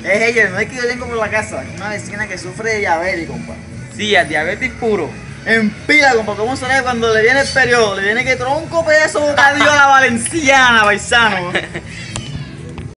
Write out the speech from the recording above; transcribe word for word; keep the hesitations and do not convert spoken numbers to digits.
Es ella, no es que yo tengo por la casa, una vecina que sufre de diabetes, compa. Sí, a diabetes puro. En pila, compa, ¿cómo suena cuando le viene el periodo? Le viene que tronco pedazo bocadillo a la valenciana, paisano.